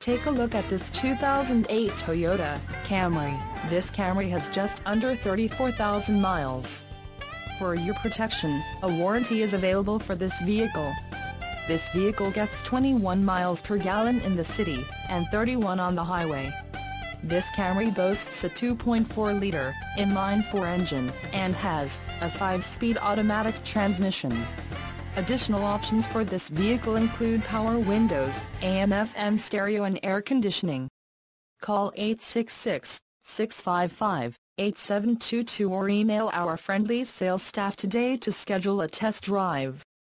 Take a look at this 2008 Toyota Camry. This Camry has just under 34,000 miles. For your protection, a warranty is available for this vehicle. This vehicle gets 21 miles per gallon in the city, and 31 on the highway. This Camry boasts a 2.4-liter inline-4 engine, and has a 5-speed automatic transmission. Additional options for this vehicle include power windows, AM/FM stereo and air conditioning. Call 866-655-8722 or email our friendly sales staff today to schedule a test drive.